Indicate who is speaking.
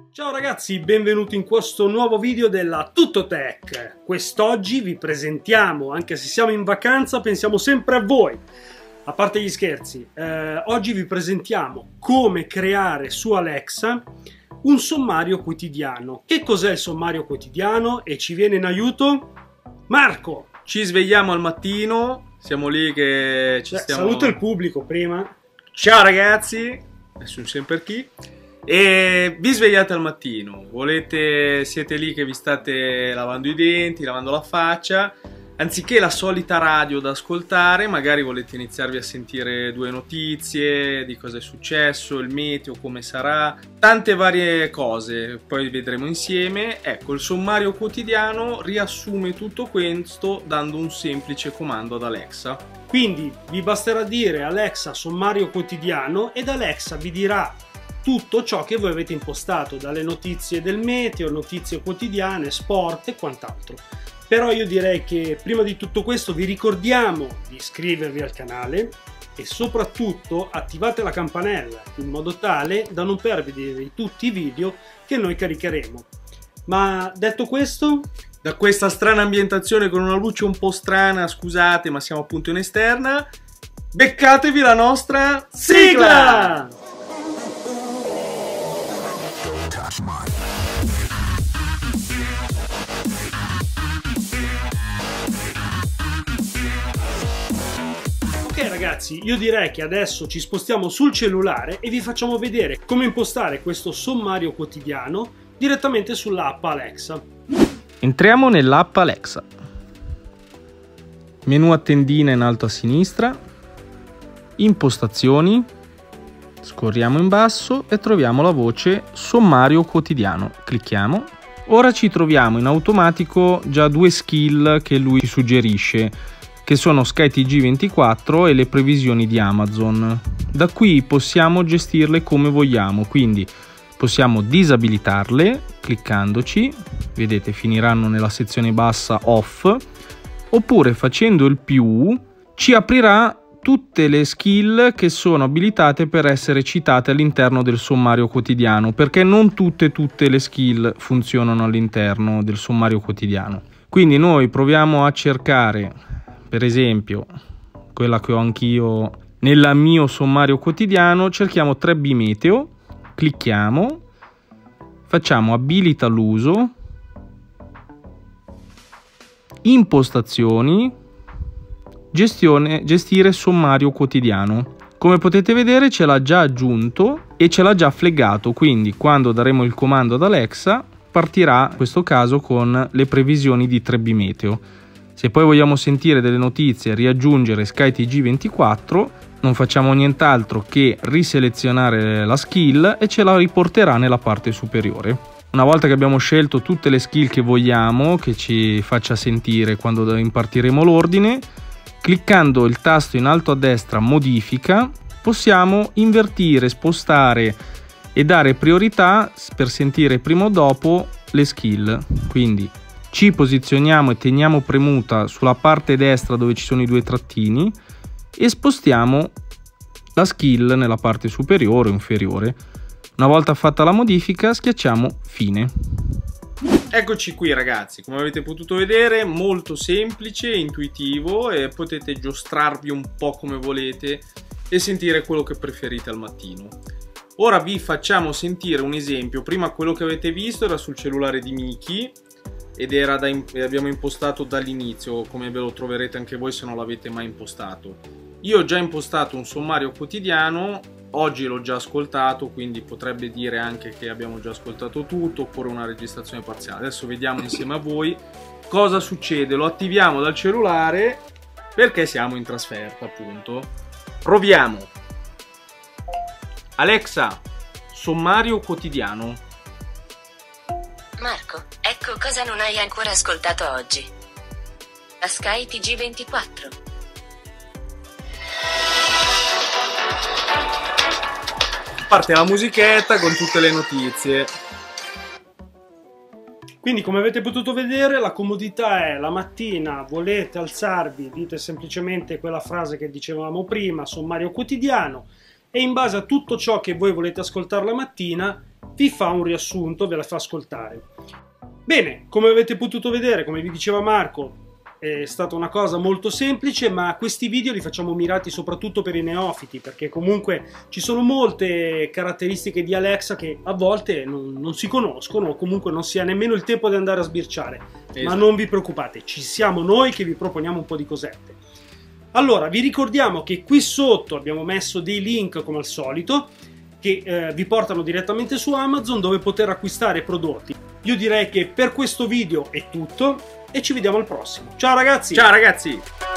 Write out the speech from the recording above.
Speaker 1: Ciao ragazzi, benvenuti in questo nuovo video della Tuttotech. Quest'oggi vi presentiamo, anche se siamo in vacanza, pensiamo sempre a voi. A parte gli scherzi, oggi vi presentiamo come creare su Alexa un sommario quotidiano. Che cos'è il sommario quotidiano? E ci viene in aiuto Marco.
Speaker 2: Ci svegliamo al mattino, siamo lì che ci stiamo...
Speaker 1: Saluta il pubblico prima.
Speaker 2: Ciao ragazzi, nessun sempre chi. E vi svegliate al mattino, siete lì che vi state lavando i denti, lavando la faccia, anziché la solita radio da ascoltare, magari volete iniziarvi a sentire due notizie di cosa è successo, il meteo, come sarà, tante varie cose, poi vedremo insieme. Ecco, il sommario quotidiano riassume tutto questo dando un semplice comando ad Alexa.
Speaker 1: Quindi vi basterà dire Alexa sommario quotidiano ed Alexa vi dirà tutto ciò che voi avete impostato, dalle notizie del meteo, notizie quotidiane, sport e quant'altro. Però io direi che prima di tutto questo vi ricordiamo di iscrivervi al canale e soprattutto attivate la campanella in modo tale da non perdere tutti i video che noi caricheremo. Ma detto questo,
Speaker 2: da questa strana ambientazione con una luce un po' strana, scusate, ma siamo appunto in esterna, beccatevi la nostra sigla!
Speaker 1: Ok ragazzi, io direi che adesso ci spostiamo sul cellulare e vi facciamo vedere come impostare questo sommario quotidiano direttamente sull'app Alexa.
Speaker 2: Entriamo nell'app Alexa. Menu a tendina in alto a sinistra, impostazioni, scorriamo in basso e troviamo la voce sommario quotidiano. Clicchiamo. Ora ci troviamo in automatico già due skill che lui ci suggerisce, che sono SkyTG24 e le previsioni di Amazon. Da qui possiamo gestirle come vogliamo, quindi possiamo disabilitarle cliccandoci, vedete finiranno nella sezione bassa off, oppure facendo il più ci aprirà tutte le skill che sono abilitate per essere citate all'interno del sommario quotidiano, perché non tutte le skill funzionano all'interno del sommario quotidiano. Quindi noi proviamo a cercare, per esempio, quella che ho anch'io nel mio sommario quotidiano, cerchiamo 3B meteo, clicchiamo, facciamo abilita l'uso, impostazioni, gestire sommario quotidiano. Come potete vedere ce l'ha già aggiunto e ce l'ha già flaggato, quindi quando daremo il comando ad Alexa partirà in questo caso con le previsioni di 3B meteo. Se poi vogliamo sentire delle notizie e riaggiungere SkyTG24 non facciamo nient'altro che riselezionare la skill e ce la riporterà nella parte superiore. Una volta che abbiamo scelto tutte le skill che vogliamo che ci faccia sentire quando impartiremo l'ordine, cliccando il tasto in alto a destra modifica possiamo invertire, spostare e dare priorità per sentire prima o dopo le skill. Quindi ci posizioniamo e teniamo premuta sulla parte destra dove ci sono i due trattini e spostiamo la skill nella parte superiore o inferiore. Una volta fatta la modifica schiacciamo fine. Eccoci qui ragazzi, come avete potuto vedere molto semplice, intuitivo e potete giostrarvi un po' come volete e sentire quello che preferite al mattino. Ora vi facciamo sentire un esempio. Prima quello che avete visto era sul cellulare di Miki ed era abbiamo impostato dall'inizio, come ve lo troverete anche voi se non l'avete mai impostato. Io ho già impostato un sommario quotidiano, oggi l'ho già ascoltato, quindi potrebbe dire anche che abbiamo già ascoltato tutto oppure una registrazione parziale. Adesso vediamo insieme a voi cosa succede. Lo attiviamo dal cellulare perché siamo in trasferta appunto. Proviamo. Alexa, sommario quotidiano.
Speaker 3: Marco, ecco cosa non hai ancora ascoltato oggi. La SkyTG24.
Speaker 2: Parte la musichetta con tutte le notizie.
Speaker 1: Quindi come avete potuto vedere la comodità è: la mattina volete alzarvi, dite semplicemente quella frase che dicevamo prima, sommario quotidiano, e in base a tutto ciò che voi volete ascoltare la mattina vi fa un riassunto, ve la fa ascoltare. Bene, come avete potuto vedere, come vi diceva Marco, è stata una cosa molto semplice, ma questi video li facciamo mirati soprattutto per i neofiti, perché comunque ci sono molte caratteristiche di Alexa che a volte non si conoscono, o comunque non si ha nemmeno il tempo di andare a sbirciare. Esatto. Ma non vi preoccupate, ci siamo noi che vi proponiamo un po' di cosette. Allora, vi ricordiamo che qui sotto abbiamo messo dei link come al solito, che vi portano direttamente su Amazon, dove poter acquistare prodotti. Io direi che per questo video è tutto e ci vediamo al prossimo. Ciao ragazzi!
Speaker 2: Ciao ragazzi!